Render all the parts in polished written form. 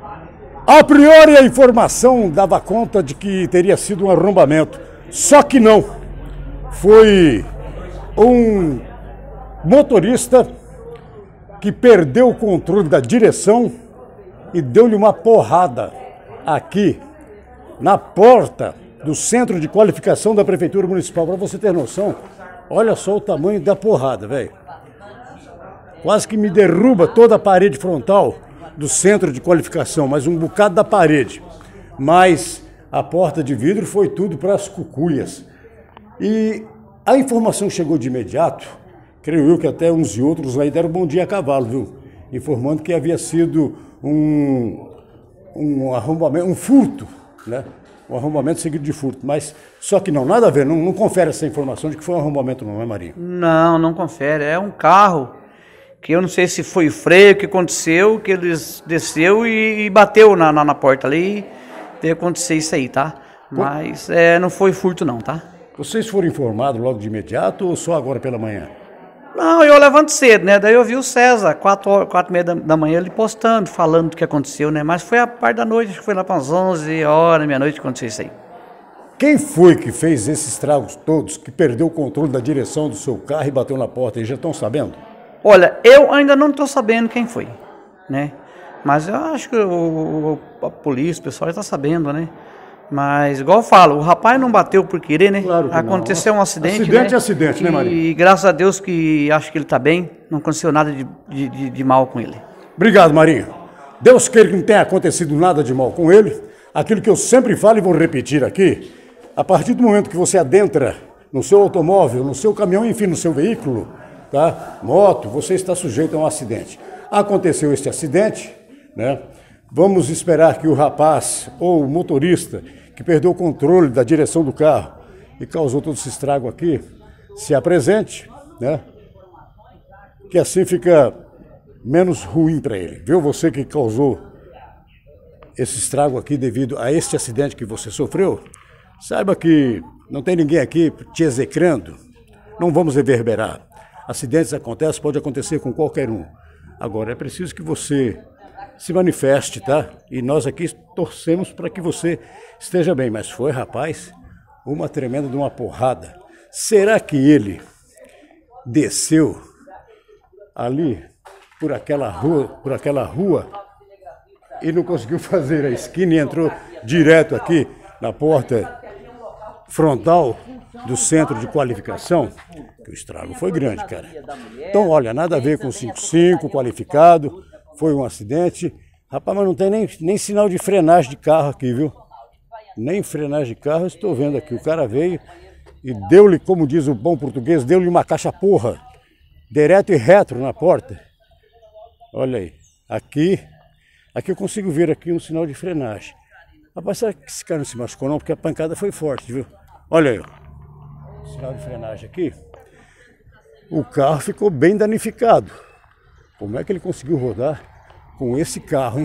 A priori a informação dava conta de que teria sido um arrombamento, só que não. Foi um motorista que perdeu o controle da direção e deu-lhe uma porrada aqui na porta do Centro de Qualificação da Prefeitura Municipal. Para você ter noção, olha só o tamanho da porrada, velho. Quase que me derruba toda a parede frontal do Centro de Qualificação, mas um bocado da parede. Mas a porta de vidro foi tudo para as cucuias. E a informação chegou de imediato, creio eu que até uns e outros aí deram bom dia a cavalo, viu? Informando que havia sido um arrombamento, um furto, né? Um arrombamento seguido de furto, mas só que não, nada a ver, não confere essa informação de que foi um arrombamento não, é Marinho? Não, não confere, é um carro que eu não sei se foi freio, o que aconteceu, que eles desceu e bateu na porta ali, veio acontecer isso aí, tá? Mas não foi furto não, tá? Vocês foram informados logo de imediato ou só agora pela manhã? Não, eu levanto cedo, né? Daí eu vi o César, 4h30 da manhã, ele postando, falando do que aconteceu, né? Mas foi a parte da noite, acho que foi lá para as 11 horas, meia-noite que aconteceu isso aí. Quem foi que fez esses estragos todos, que perdeu o controle da direção do seu carro e bateu na porta? Eles já estão sabendo? Olha, eu ainda não estou sabendo quem foi, né? Mas eu acho que a polícia, o pessoal já está sabendo, né? Mas, igual eu falo, o rapaz não bateu por querer, né? Claro que aconteceu não. Um acidente, acidente né? É acidente, né, Maria? E graças a Deus que acho que ele está bem, não aconteceu nada de mal com ele. Obrigado, Marinho. Deus queira que não tenha acontecido nada de mal com ele. Aquilo que eu sempre falo e vou repetir aqui, a partir do momento que você adentra no seu automóvel, no seu caminhão, enfim, no seu veículo, tá? Moto, você está sujeito a um acidente. Aconteceu este acidente, né? Vamos esperar que o rapaz ou o motorista que perdeu o controle da direção do carro e causou todo esse estrago aqui, se apresente, né? Que assim fica menos ruim para ele. Viu? Você que causou esse estrago aqui devido a este acidente que você sofreu, saiba que não tem ninguém aqui te execrando, não vamos reverberar. Acidentes acontecem, pode acontecer com qualquer um. Agora, é preciso que você se manifeste, tá? E nós aqui torcemos para que você esteja bem. Mas foi, rapaz, uma tremenda de uma porrada. Será que ele desceu ali por aquela rua e não conseguiu fazer a esquina e entrou direto aqui na porta frontal do Centro de Qualificação? Que o estrago foi grande, cara. Então, olha, nada a ver com 55 qualificado. Foi um acidente. Rapaz, mas não tem nem sinal de frenagem de carro aqui, viu? Nem frenagem de carro eu estou vendo aqui. O cara veio e deu-lhe, como diz o bom português, deu-lhe uma caixa porra. Direto e reto na porta. Olha aí. Aqui eu consigo ver aqui um sinal de frenagem. Rapaz, será que esse cara não se machucou não? Porque a pancada foi forte, viu? Olha aí, ó. Sinal de frenagem aqui. O carro ficou bem danificado. Como é que ele conseguiu rodar com esse carro, hein?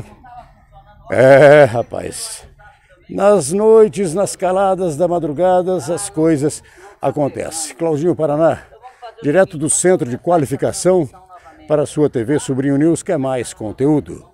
É, rapaz. Nas noites, nas caladas da madrugada, as coisas acontecem. Claudinho Paraná, direto do Centro de Qualificação, para a sua TV Sobrinho News, quer mais conteúdo.